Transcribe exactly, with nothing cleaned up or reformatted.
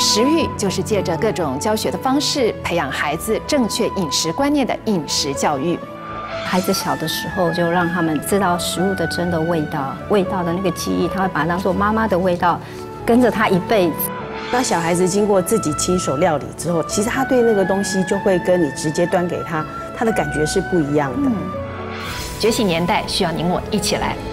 食育就是借着各种教学的方式，培养孩子正确饮食观念的饮食教育。 孩子小的时候就让他们知道食物的真的味道，味道的那个记忆，他会把它当做妈妈的味道，跟着他一辈子。 那小孩子经过自己亲手料理之后，其实他对那个东西就会跟你直接端给他，他的感觉是不一样的。 嗯，觉醒年代需要您我一起来。